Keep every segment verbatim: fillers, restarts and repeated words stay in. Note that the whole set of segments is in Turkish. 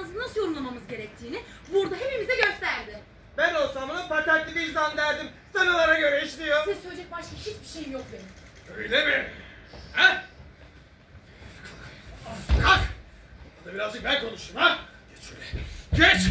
davranışını nasıl yorumlamamız gerektiğini burada hepimize gösterdi. Ben olsam onun patentli vicdan derdim. Sanılara göre işliyor. Size söyleyecek başka hiçbir şeyim yok benim. Öyle mi? Ha? Kalk! Hadi birazcık ben konuşayım ha? Geç şöyle. Geç!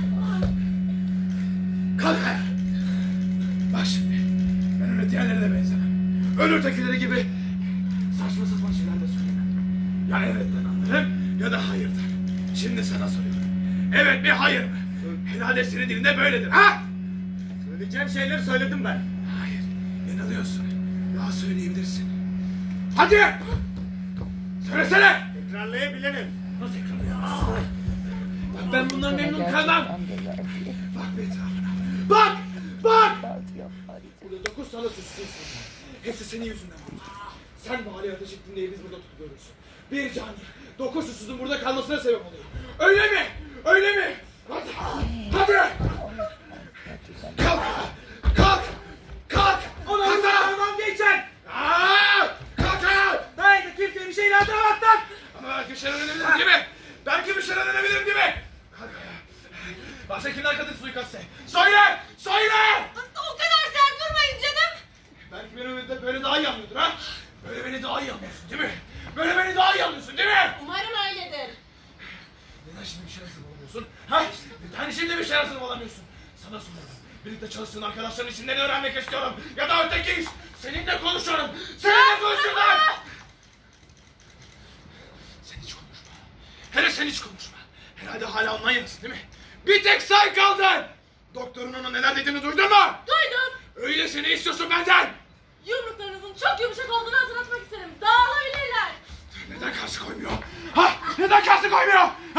Kalk ayağa. Bak şimdi. Ben öyle diğerlerine benzemem. Ölür tekileri gibi saçma sapan şeyler de söylemem. Ya evetten anlarım ya da hayırdır. Şimdi sana soruyorum. Evet mi hayır mı? Herhalde senin dilinde böyledir ha? Söyleyeceğim şeyleri söyledim ben. Hayır. Yanılıyorsun. Daha söyleyebilirsin. Hadi! Söylesene! Tekrarlayabilirim. Nasıl tekrarlıyorsun? Bak ben bundan memnun kalmam. Bak bir etrafına. Bak! Bak! Burada dokuz tane suçsuz insan var. Hepsi senin yüzünden burada. Sen mahalleye ateş ettin diye biz burada tutuyoruz. Bir cani, dokuz suçsuzun burada kalmasına sebep oluyor. Öyle mi? Öyle mi? Hadi! Hadi! Kalk! Kalk! Kalk! Onu anlamam geçen! Aa! Kalk ayağa! Daha da kimseye bir şey inandıramazsın! Ama belki bir şeyler öğrenebilirim değil mi? Belki bir şeyler öğrenebilirim değil mi? Kalk ayağa! Başka kimler kadın suikastı? Söyle! Söyle! O kadar sert durmayın canım. Belki beni öyle, böyle daha iyi anlıyordur ha? Böyle beni daha iyi anlıyorsun değil mi? Böyle beni daha iyi anlıyorsun değil mi? Umarım öyledir. Neden şimdi bir şeyler sırmalamıyorsun? Ha? Neden şimdi bir şeyler sırmalamıyorsun? Sana soruyorum. Birlikte çalıştığın arkadaşların isimlerini öğrenmek istiyorum. Ya da öteki iş. Seninle konuşuyorum. Seninle konuşuyorum. Sen hiç konuşma. Hele sen hiç konuşma. Herhalde hala Almanya'dasın değil mi? Bir tek sen kaldın. Doktorun ona neler dediğini duydun mu? Duydum. Öyleyse ne istiyorsun benden? Yumruklarınızın çok yumuşak olduğunu hatırlatmak isterim. Dağılabilirler. Neden karşı koymuyor? Ha? Neden karşı koymuyor?